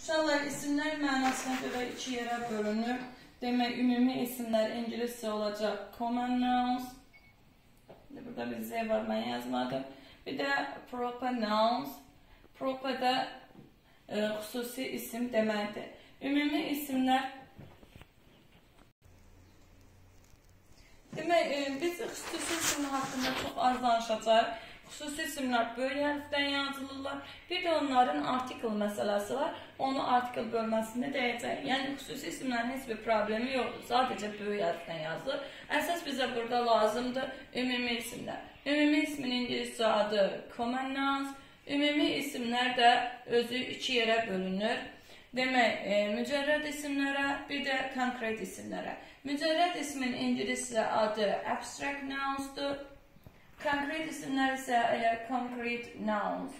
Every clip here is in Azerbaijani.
Uşaqlar, isimlər mənasına görə iki yerə bölünür. Demək, ümumi isimlər ingiliscə olacaq common nouns. Burada bir Z var, mən yazmadım. Bir də proper nouns. Proper də xüsusi isim deməkdir. Ümumi isimlər. Demək, biz xüsusi isim haqqında çox az danışacağıq. Xüsusi isimlər böyük hərfdən yazılırlar. Bir də onların artikel məsələsi var. Onu artikel bölməsində deyəcək. Yəni, xüsusi isimlərin heç bir problemi yoxdur. Sadəcə böyük hərfdən yazılır. Əsas bizə burada lazımdır ümumi isimlər. Ümumi ismin ingiliscə adı common nouns. Ümumi isimlər də özü iki yerə bölünür. Demək, mücərrəd isimlərə, bir də konkret isimlərə. Mücərrəd ismin ingiliscə adı abstract nounsdur. Konkret isimlər isə elə concrete nouns.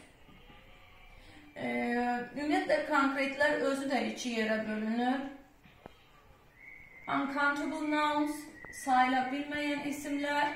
Ümumiyyətlə, konkretlər özü də iki yerə bölünür. Uncountable nouns, sayıla bilməyən isimlər.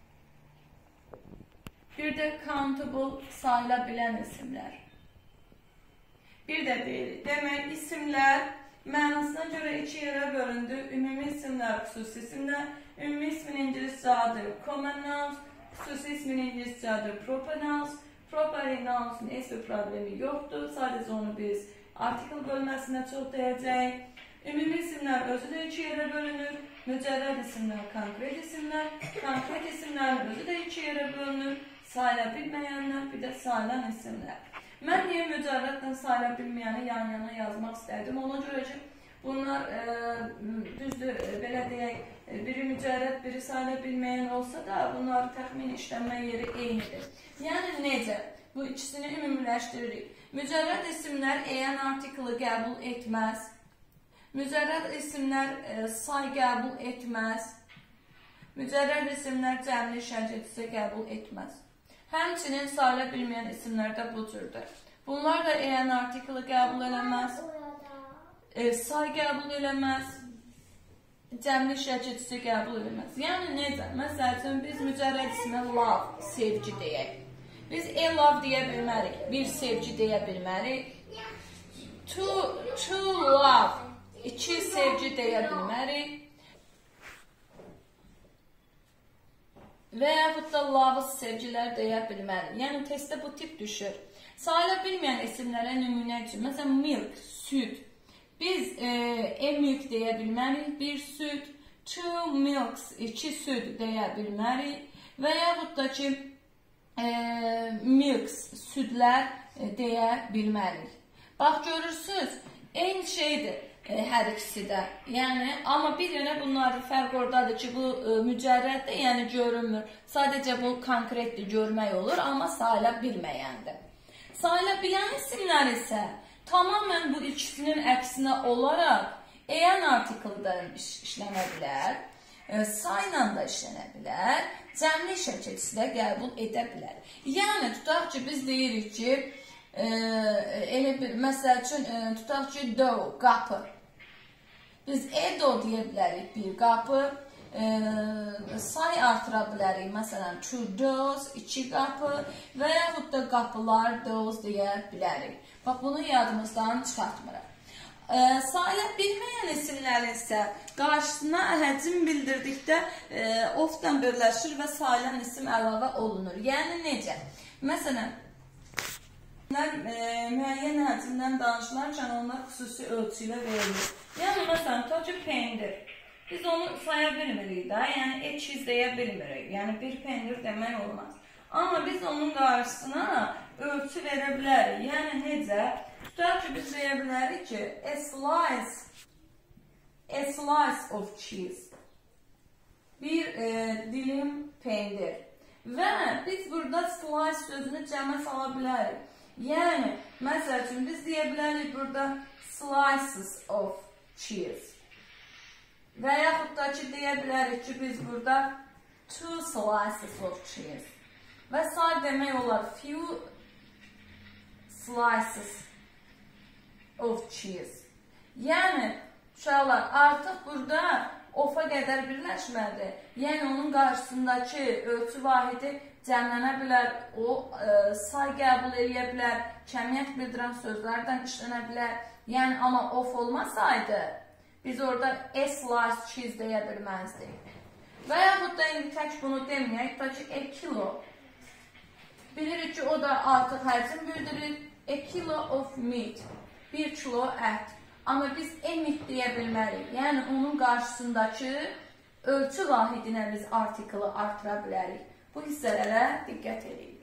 Bir də countable, sayıla bilən isimlər. Bir də deyirik. Demək, isimlər mənasına görə iki yerə bölündü. Ümumi isimlər, xüsusi isimlər. Ümumi ismin ingiliscə adı common nouns. Xüsusi ismin ingiliscə adı proper nouns. Proper nouns'un heç bir problemi yoxdur. Sadəcə onu biz artikel bölməsində çox deyəcəyik. Ümumi isimlər özü də iki yerə bölünür. Mücərrəd isimlər, konkret isimlər. Konkret isimlərin özü də iki yerə bölünür. Sayıla bilməyənlər, bir də sayılan isimlər. Mən niyə mücərrədlə sayıla bilməyəni yan-yana yazmaq istərdim? Ona görə ki, bunlar düzdür, belə deyək, biri mücərrəd, biri sayıla bilməyən olsa da, bunların təxmin işlənmə yeri eynidir. Yəni, necə? Bu ikisini ümumiləşdiririk. Mücərrəd isimlər eyan artiklı qəbul etməz. Mücərrəd isimlər say qəbul etməz. Mücərrəd isimlər cəmli şəcədisə qəbul etməz. Həmçinin sayıla bilməyən isimlər də bu cürdür. Bunlar da eyan artiklı qəbul eləməz. Say qəbul eləməz, cəmli şəkilçisi qəbul eləməz. Yəni, necə? Məsəl üçün, biz mücərrəd ismə love, sevgi deyək. Biz love deyə bilmərik, bir sevgi deyə bilmərik. To love, iki sevgi deyə bilmərik. Və yaxud da love sevgilər deyə bilmərik. Yəni, testdə bu tip düşür. Sayıla bilməyən isimlərə nümunə üçün, məsələn, milk, süd. Biz milk deyə bilmərik, bir süd, two milks, iki süd deyə bilmərik və yaxud da ki, milks, südlər deyə bilmərik. Bax, görürsünüz, eyni şeydir hər ikisi də. Yəni, amma bir dənə bunların fərq oradadır ki, bu mücərrəddir, yəni görünmür. Sadəcə bu konkretdir, görmək olur, amma sayıla bilməyəndir. Sayıla bilən isimlər isə tamamən bu ikisinin əksinə olaraq eyan artikeldən işlənə bilər, sayla da işlənə bilər, cəmli şəkilçisi də qəbul edə bilər. Yəni, tutaq ki, biz deyirik ki, məsəl üçün, tutaq ki, door, qapı. Biz door deyə bilərik, bir qapı, say artıra bilərik, məsələn, two doors, iki qapı və yaxud da qapılar, doors deyə bilərik. Bax, bunu yadımızdan çıxartmırıq. Sayıla bilməyən isimlərin isə qarşısına həcm bildirdikdə ofdan birləşir və sayılan isim əlavə olunur. Yəni, necə? Məsələn, müəyyən həcmdən danışılarkən onlar xüsusi ölçü ilə verilir. Yəni, məsələn, tutaq ki, pendir. Biz onu saya bilmirik da, yəni ekiz deyə bilmirik. Yəni, bir pendir demək olmaz. Amma biz onun qarşısına ölçü verə bilərik. Yəni, necə? Tutaq ki, biz deyə bilərik ki, a slice of cheese. Bir dilim pendir. Və biz burada slice sözünü cəmə sala bilərik. Yəni, məsəl üçün, biz deyə bilərik burada slices of cheese. Və yaxud da ki, deyə bilərik ki, biz burada two slices of cheese. Və say demək olar, few slices of cheese. Yəni, uşaqlar, artıq burada ofa qədər birləşməlidir. Yəni, onun qarşısındakı ölçü vahidi cəmlənə bilər, o say qəbul edə bilər, cəmiyyət bildirən sözlərdən işlənə bilər. Yəni, amma of olmasaydı, biz orada a slice cheese deyə bilməzdik. Və yaxud da indi tək bunu deməyək, da ki, a kilo. Bilirik ki, o da artıq həcm bildirir. A kilo of meat, 1 kilo ət. Amma biz meat deyə bilmərik. Yəni, onun qarşısındakı ölçü vahidinə biz artiklı artıra bilərik. Bu hissələrə diqqət edin.